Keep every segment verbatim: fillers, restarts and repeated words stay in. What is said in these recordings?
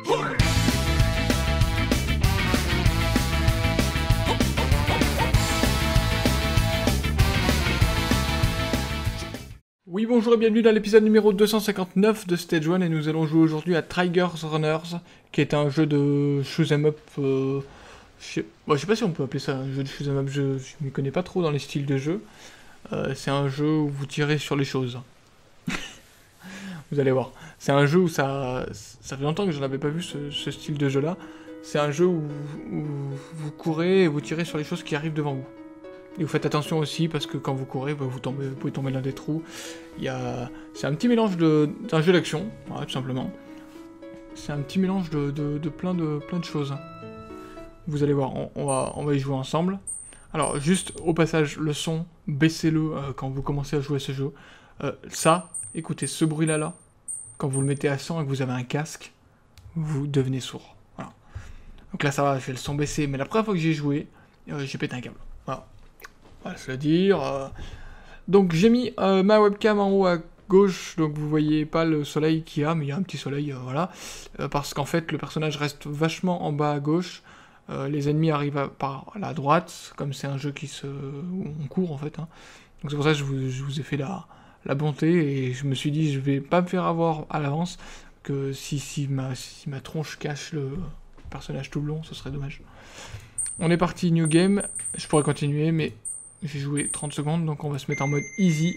Oui, bonjour et bienvenue dans l'épisode numéro deux cent cinquante-neuf de Stage un et nous allons jouer aujourd'hui à Trigger's Runners, qui est un jeu de shoot'em up. Euh, je, sais, bon, je sais pas si on peut appeler ça un jeu de shoot'em up, je ne m'y connais pas trop dans les styles de jeu. Euh, c'est un jeu où vous tirez sur les choses. Vous allez voir. C'est un jeu où ça, ça fait longtemps que je n'avais pas vu ce, ce style de jeu là. C'est un jeu où, où vous courez et vous tirez sur les choses qui arrivent devant vous. Et vous faites attention aussi parce que quand vous courez, bah, vous, tombez, vous pouvez tomber dans des trous. Il y a... C'est un petit mélange d'un jeu d'action, voilà, tout simplement. C'est un petit mélange de, de, de, plein de plein de choses. Vous allez voir, on, on, va, on va y jouer ensemble. Alors, juste au passage, le son, baissez-le euh, quand vous commencez à jouer à ce jeu. Euh, ça, écoutez, ce bruit-là, là, quand vous le mettez à cent et que vous avez un casque, vous devenez sourd. Voilà. Donc là, ça va, je vais le son baisser. Mais la première fois que j'ai joué, euh, j'ai pété un câble. Voilà. Voilà, je veux dire. Euh... Donc j'ai mis euh, ma webcam en haut à gauche, donc vous voyez pas le soleil qu'il y a, mais il y a un petit soleil, euh, voilà. Euh, parce qu'en fait, le personnage reste vachement en bas à gauche. Euh, les ennemis arrivent à, par la droite, comme c'est un jeu qui se... où on court en fait. Hein. Donc c'est pour ça que je vous, je vous ai fait la, la bonté, et je me suis dit, je vais pas me faire avoir à l'avance, que si, si, ma, si ma tronche cache le personnage tout le long, ce serait dommage. On est parti, new game, je pourrais continuer, mais... J'ai joué trente secondes, donc on va se mettre en mode easy.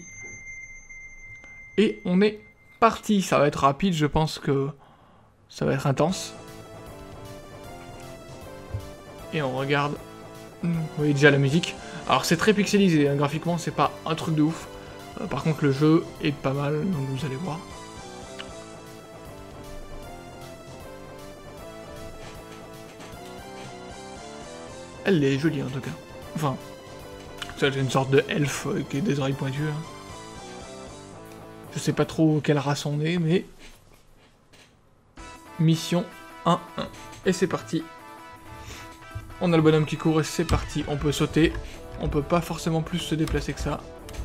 Et on est parti. Ça va être rapide, je pense que ça va être intense. Et on regarde. Vous voyez déjà la musique. Alors c'est très pixelisé, hein. Graphiquement c'est pas un truc de ouf. Euh, par contre le jeu est pas mal, donc vous allez voir. Elle est jolie en tout cas. Enfin... C'est une sorte de elfe avec des oreilles pointues. Je sais pas trop quelle race on est, mais... Mission un un. Et c'est parti. On a le bonhomme qui court et c'est parti. On peut sauter. On peut pas forcément plus se déplacer que ça.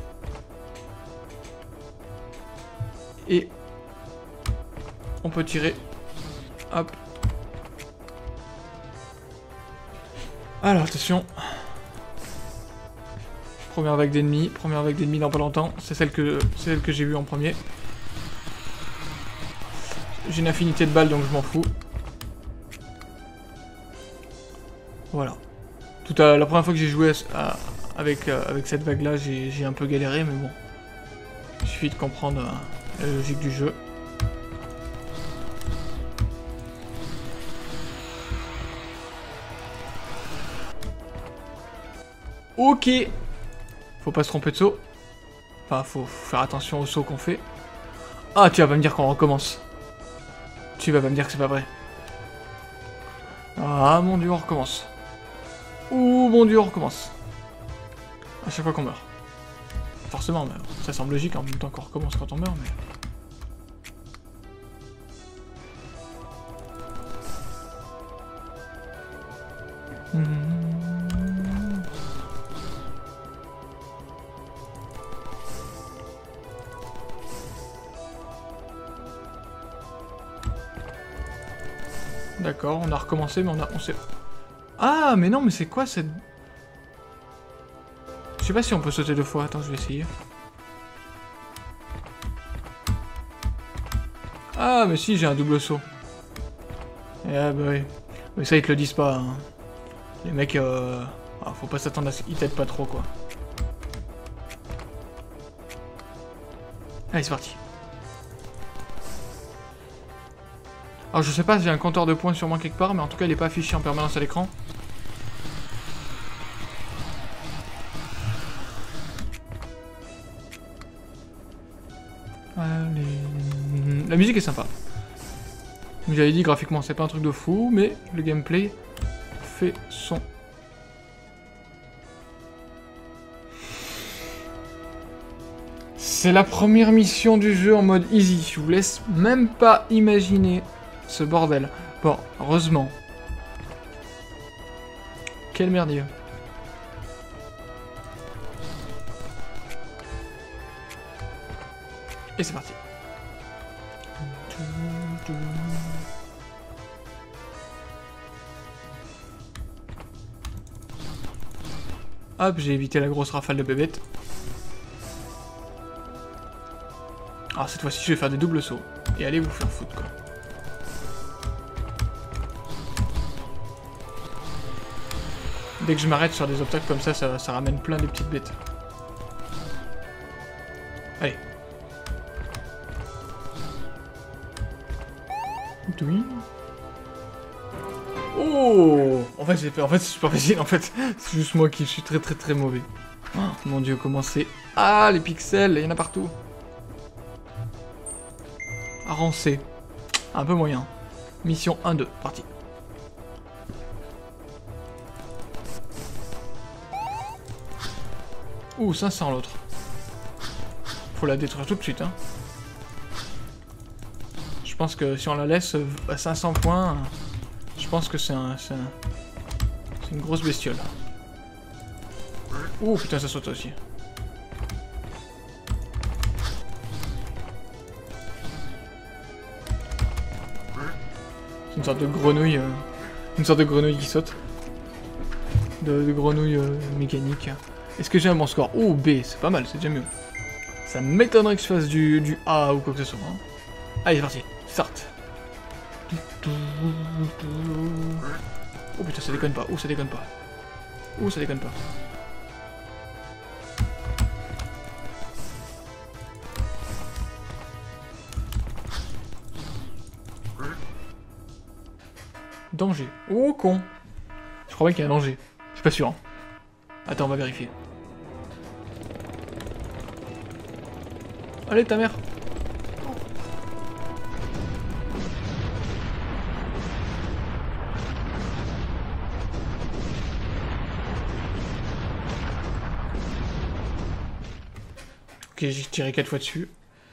Et... On peut tirer. Hop. Alors attention. Première vague d'ennemis, première vague d'ennemis dans pas longtemps, c'est celle que c'est celle que j'ai vue en premier. J'ai une infinité de balles donc je m'en fous. Voilà. Tout à la première fois que j'ai joué à, à, avec, euh, avec cette vague là, j'ai un peu galéré, mais bon. Il suffit de comprendre euh, la logique du jeu. Ok. Faut pas se tromper de saut. Enfin, faut faire attention au saut qu'on fait. Ah, tu vas pas me dire qu'on recommence. Tu vas pas me dire que c'est pas vrai. Ah, mon dieu, on recommence. Ouh, mon dieu, on recommence. À chaque fois qu'on meurt. Forcément, mais ça semble logique en même temps qu'on recommence quand on meurt, mais... Mmh. D'accord, on a recommencé, mais on a... on sait... Ah, mais non, mais c'est quoi cette... Je sais pas si on peut sauter deux fois. Attends, je vais essayer. Ah, mais si, j'ai un double saut. Ah, bah oui. Mais ça, ils te le disent pas. Hein. Les mecs, euh... ah, faut pas s'attendre à ce qu'ils t'aident pas trop, quoi. Allez, c'est parti. Alors je sais pas si j'ai un compteur de points sur moi quelque part, mais en tout cas il est pas affiché en permanence à l'écran. Allez. La musique est sympa. Comme j'avais dit, graphiquement c'est pas un truc de fou, mais le gameplay fait son... C'est la première mission du jeu en mode easy. Je vous laisse même pas imaginer ce bordel. Bon, heureusement. Quel merdier. Et c'est parti. Hop, j'ai évité la grosse rafale de bébêtes. Alors cette fois-ci, je vais faire des doubles sauts. Et allez vous faire foutre, quoi. Dès que je m'arrête sur des obstacles comme ça, ça, ça ramène plein de petites bêtes. Allez. Oui. Oh, en fait, j'ai fait. En fait, c'est super facile. En fait, c'est juste moi qui suis très très très mauvais. Oh, mon dieu, comment c'est. Ah, les pixels, il y en a partout. Avancer. Un peu moyen. Mission un deux, parti. Ouh, cinq cents l'autre. Faut la détruire tout de suite, hein. Je pense que si on la laisse à cinq cents points, je pense que c'est un, c'est un... c'est une grosse bestiole. Ouh, putain, ça saute aussi. C'est une sorte de grenouille... Euh... Une sorte de grenouille qui saute. De, de grenouille euh, mécanique. Est-ce que j'ai un bon score? Oh, B, c'est pas mal, c'est déjà mieux. Ça m'étonnerait que je fasse du, du A ou quoi que ce soit. Hein. Allez, c'est parti. Start. Oh putain, ça déconne pas. Oh, ça déconne pas. Oh, ça déconne pas. Danger. Oh, con. Je crois bien qu'il y a un danger. Je suis pas sûr. Hein. Attends, on va vérifier. Allez, ta mère. Ok, j'ai tiré quatre fois dessus.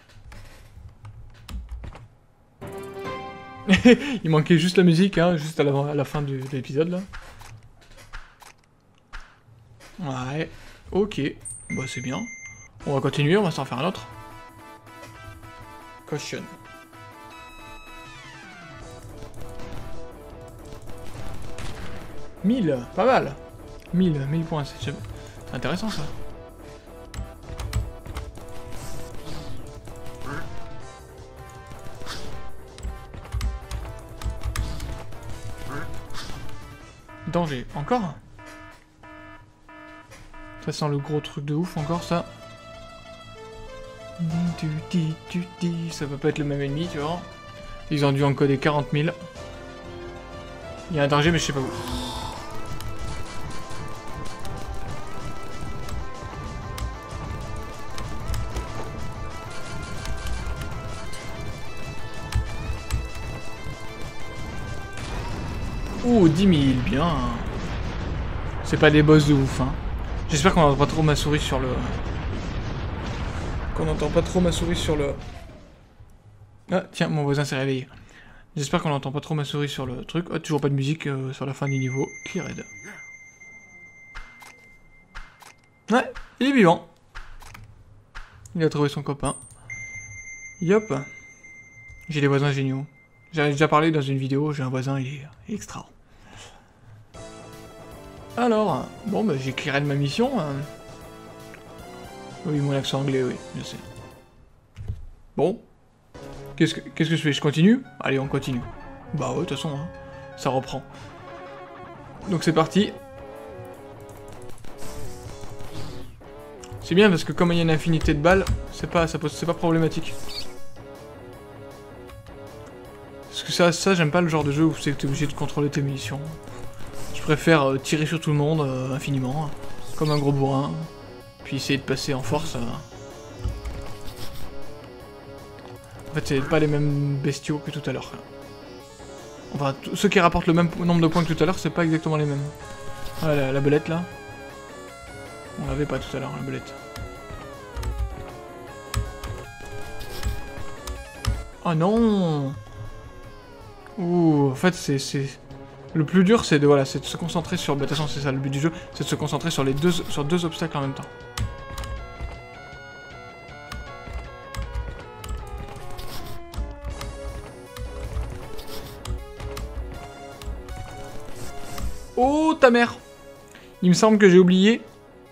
Il manquait juste la musique, hein, juste à la, à la fin du, de l'épisode, là. Ouais, ok. Bah, c'est bien. On va continuer, on va s'en faire un autre. Caution. mille, pas mal. mille, mille points, c'est intéressant, ça. Danger, encore? Ça sent le gros truc de ouf, encore, ça. Ça peut pas être le même ennemi, tu vois. Ils ont dû encoder quarante mille. Il y a un danger, mais je sais pas où. Ouh, dix mille, bien. C'est pas des boss de ouf, hein. J'espère qu'on n'entend pas trop ma souris sur le... Qu'on n'entend pas trop ma souris sur le... Ah, tiens, mon voisin s'est réveillé. J'espère qu'on n'entend pas trop ma souris sur le truc. Oh, toujours pas de musique euh, sur la fin du niveau. Qui raid. Ouais, il est vivant. Il a trouvé son copain. Yop. J'ai des voisins géniaux. J'en ai déjà parlé dans une vidéo, j'ai un voisin, il est, il est extra. Alors, bon, bah, j'ai clearé de ma mission. Hein. Oui, mon accent anglais, oui, je sais. Bon. Qu'est-ce que, qu'est-ce que je fais? Je continue? Allez, on continue. Bah ouais, de toute façon, hein, ça reprend. Donc c'est parti. C'est bien parce que comme il y a une infinité de balles, c'est pas, ça pose, c'est pas problématique. Parce que ça, ça j'aime pas le genre de jeu où c'est que t'es obligé de contrôler tes munitions. Je préfère euh, tirer sur tout le monde euh, infiniment, comme un gros bourrin, puis essayer de passer en force. Euh. En fait, c'est pas les mêmes bestiaux que tout à l'heure. Enfin, ceux qui rapportent le même nombre de points que tout à l'heure, c'est pas exactement les mêmes. Ah, la, la belette là. On l'avait pas tout à l'heure, la belette. Oh non! Ouh, en fait, c'est... Le plus dur, c'est de, voilà, c'est de se concentrer sur... Bah, de toute façon, c'est ça le but du jeu, c'est de se concentrer sur les deux, sur deux obstacles en même temps. Oh, ta mère! Il me semble que j'ai oublié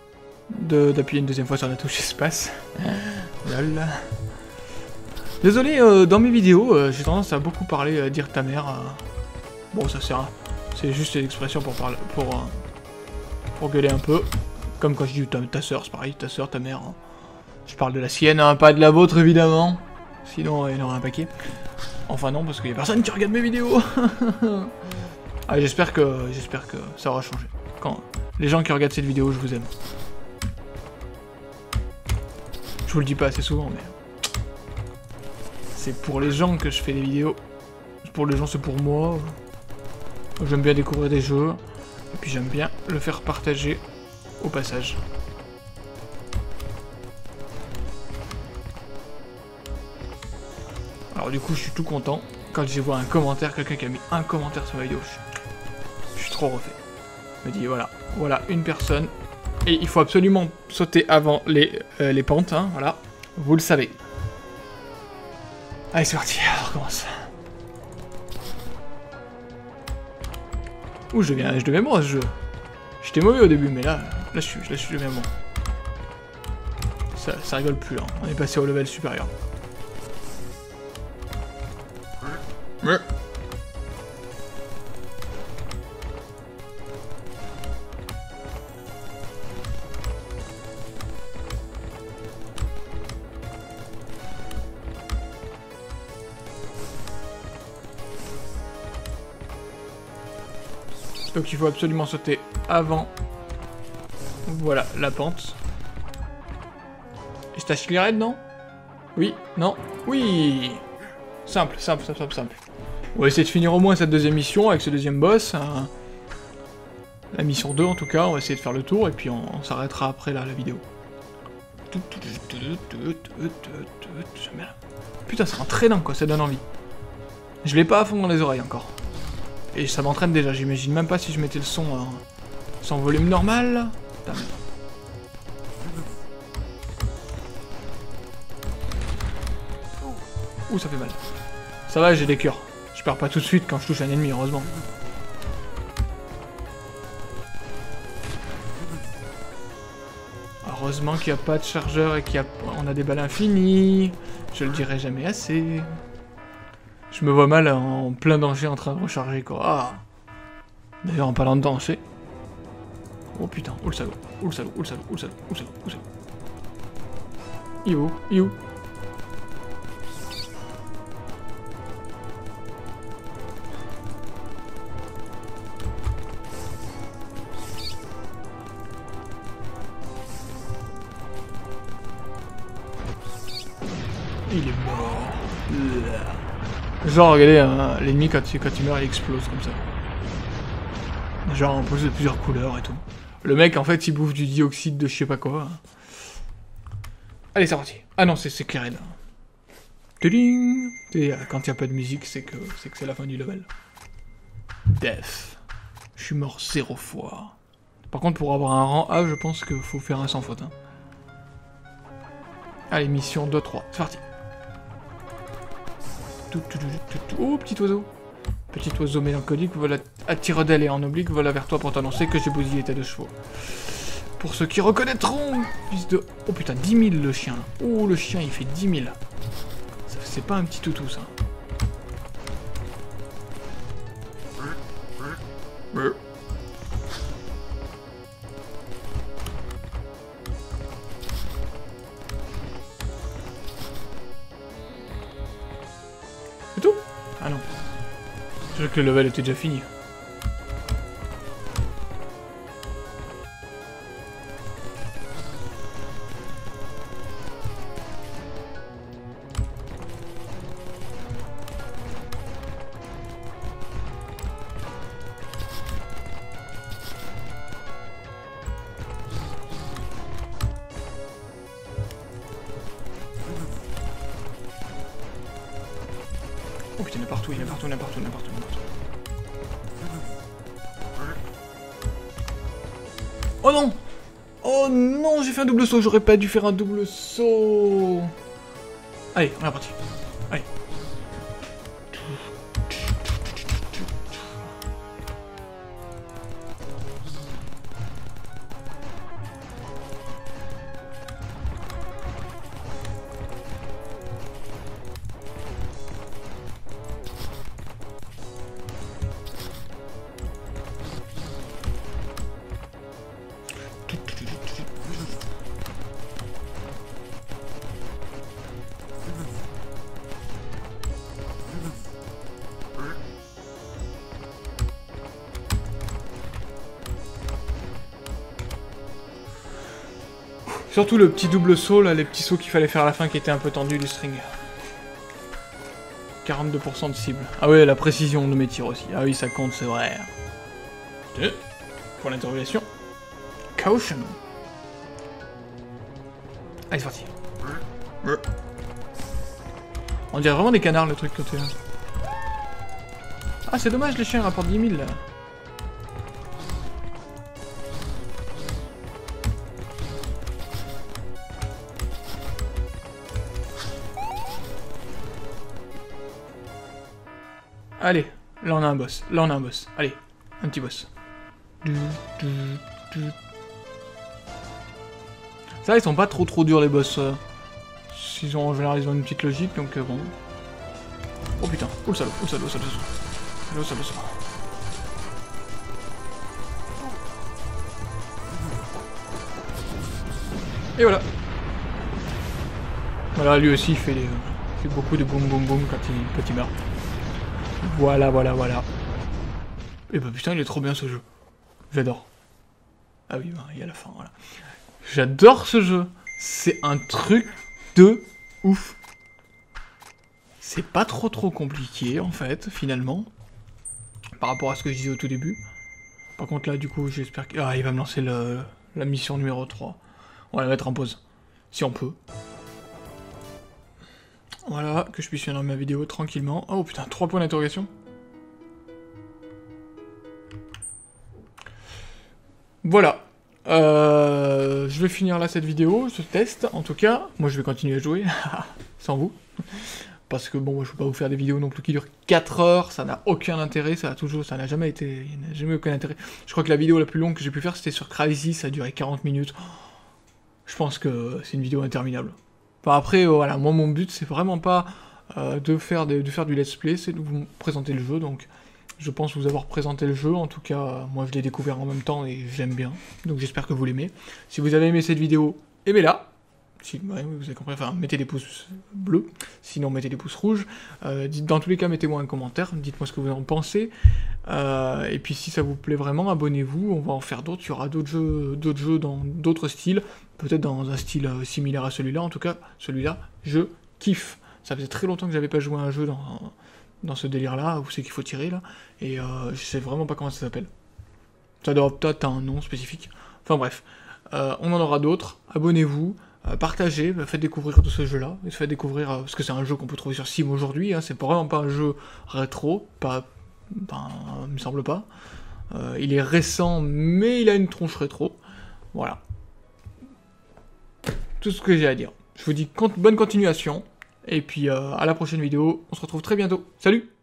d'appuyer une deuxième fois sur la touche espace. Lol. Désolé, euh, dans mes vidéos, euh, j'ai tendance à beaucoup parler, à dire ta mère. Euh... Bon, ça sert à... C'est juste une expression pour parler, pour, euh, pour gueuler un peu. Comme quand je dis ta, ta soeur, c'est pareil, ta soeur, ta mère. Hein. Je parle de la sienne, hein, pas de la vôtre évidemment. Sinon, il y en aurait un paquet. Enfin non, parce qu'il y a personne qui regarde mes vidéos. Ah, j'espère que, j'espère que ça aura changé. Quand les gens qui regardent cette vidéo, je vous aime. Je vous le dis pas assez souvent, mais c'est pour les gens que je fais des vidéos. Pour les gens, c'est pour moi. J'aime bien découvrir des jeux, et puis j'aime bien le faire partager au passage. Alors du coup, je suis tout content quand j'ai vu un commentaire, quelqu'un qui a mis un commentaire sur ma vidéo. Je, je suis trop refait. Je me dis voilà, voilà une personne, et il faut absolument sauter avant les, euh, les pentes, hein, voilà. Vous le savez. Allez, c'est parti, on recommence. Ouh, je deviens, je deviens bon à ce jeu. J'étais mauvais au début, mais là, là je suis, là, je deviens bon. Ça, ça rigole plus, hein. On est passé au level supérieur. Ouais. Donc il faut absolument sauter avant. Voilà, la pente. Et c'est à Skillered, non? Oui, non, oui. Simple, simple, simple, simple, simple. On va essayer de finir au moins cette deuxième mission avec ce deuxième boss. Hein. La mission deux en tout cas, on va essayer de faire le tour et puis on, on s'arrêtera après là, la vidéo. Putain, c'est entraînant quoi, ça donne envie. Je l'ai pas à fond dans les oreilles encore. Et ça m'entraîne déjà, j'imagine même pas si je mettais le son hein, sans volume normal. Putain, mais... Ouh, ça fait mal. Ça va, j'ai des cœurs. Je perds pas tout de suite quand je touche un ennemi, heureusement. Heureusement qu'il n'y a pas de chargeur et qu'il y a... on a des balles infinies. Je le dirai jamais assez. Je me vois mal en plein danger en train de recharger, quoi. Ah. D'ailleurs, en parlant de danger... Oh putain, oh le salaud, oh le salaud, oh le salaud, oh le salaud, oh le salaud, oh le salaud. Il est où? Il est où? Il est mort. Genre, regardez, hein, l'ennemi, quand, quand il meurt, il explose comme ça. Genre, en plus de plusieurs couleurs et tout. Le mec, en fait, il bouffe du dioxyde de je sais pas quoi. Allez, c'est parti. Ah non, c'est Skillered. Tuding. Et euh, quand il n'y a pas de musique, c'est que c'est que c'est la fin du level. Death. Je suis mort zéro fois. Par contre, pour avoir un rang A, je pense qu'il faut faire un sans faute. Hein. Allez, mission deux trois. C'est parti. Oh, petit oiseau. Petit oiseau mélancolique, voilà, à tire-d'aile et en oblique, voilà vers toi pour t'annoncer que j'ai bousillé tes deux chevaux. Pour ceux qui reconnaîtront, fils de... Oh putain, dix mille le chien. Oh, le chien, il fait dix mille. C'est pas un petit toutou, ça. C'est tout? Ah non. Je crois que le level était déjà fini. Oh putain, il est partout, il est partout, il est partout, il est partout, il est partout. Oh non! Oh non, j'ai fait un double saut, j'aurais pas dû faire un double saut. Allez, on est parti. Allez. Surtout le petit double saut, là, les petits sauts qu'il fallait faire à la fin qui étaient un peu tendus du string. quarante-deux pour cent de cible. Ah ouais, la précision de mes tirs aussi. Ah oui, ça compte, c'est vrai. Deux. Pour l'interrogation. Caution. Allez, c'est parti. On dirait vraiment des canards, le truc côté là. Ah, c'est dommage, les chiens rapportent dix mille, là. Allez, là on a un boss. Là on a un boss. Allez, un petit boss. Ça, ils sont pas trop trop durs les boss. Ils ont en général ils ont une petite logique, donc euh, bon. Oh putain, oh le salaud, oh le salaud, oh le salaud, oh le salaud, oh le salaud. Et voilà. Voilà, lui aussi il fait, des, il fait beaucoup de boum boum boum quand il, quand il meurt. Voilà, voilà, voilà. Et bah putain, il est trop bien ce jeu. J'adore. Ah oui, bah, il y a la fin, voilà. J'adore ce jeu. C'est un truc de ouf. C'est pas trop trop compliqué, en fait, finalement. Par rapport à ce que je disais au tout début. Par contre, là, du coup, j'espère qu'il ah, il va me lancer le, la mission numéro trois. On va la mettre en pause. Si on peut. Voilà, que je puisse finir ma vidéo tranquillement. Oh putain, trois points d'interrogation. Voilà. Euh, je vais finir là cette vidéo, ce test, en tout cas. Moi je vais continuer à jouer, sans vous. Parce que bon, moi, je peux pas vous faire des vidéos non plus qui durent quatre heures, ça n'a aucun intérêt, ça a toujours, ça n'a jamais été, il n'a jamais aucun intérêt. Je crois que la vidéo la plus longue que j'ai pu faire, c'était sur Crysis, ça a duré quarante minutes. Je pense que c'est une vidéo interminable. Enfin, après, euh, voilà, moi mon but c'est vraiment pas euh, de, faire des, de faire du let's play, c'est de vous présenter le jeu, donc je pense vous avoir présenté le jeu, en tout cas, euh, moi je l'ai découvert en même temps et j'aime bien, donc j'espère que vous l'aimez. Si vous avez aimé cette vidéo, aimez-la, si, ouais, vous avez compris, enfin mettez des pouces bleus, sinon mettez des pouces rouges, euh, dites, dans tous les cas mettez-moi un commentaire, dites-moi ce que vous en pensez, euh, et puis si ça vous plaît vraiment, abonnez-vous, on va en faire d'autres, il y aura d'autres jeux, d'autres jeux dans d'autres styles, peut-être dans un style euh, similaire à celui-là, en tout cas, celui-là, je kiffe. Ça faisait très longtemps que j'avais pas joué à un jeu dans, dans ce délire-là, où c'est qu'il faut tirer, là, et euh, je sais vraiment pas comment ça s'appelle. Ça doit peut-être un nom spécifique. Enfin bref, euh, on en aura d'autres, abonnez-vous, euh, partagez, bah, faites découvrir tout ce jeu-là, faites découvrir, euh, parce que c'est un jeu qu'on peut trouver sur Steam aujourd'hui, hein, c'est vraiment pas un jeu rétro, pas, ben, il me semble pas. Euh, il est récent, mais il a une tronche rétro, voilà. Tout ce que j'ai à dire. Je vous dis bonne continuation, et puis euh, à la prochaine vidéo, on se retrouve très bientôt. Salut!